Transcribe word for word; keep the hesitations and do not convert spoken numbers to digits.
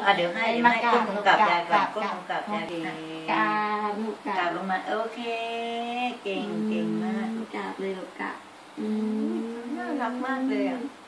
อ่ะเดี๋ยวให้เดี๋ยวให้ก้มลงกับยายก่อนก้มลงกับยายดีกราบลูกกกราราบบลงมาโอเคเก่งเก่งมากกราบเลยลูกกราบอืมน่ารักมากเลยอ่ะ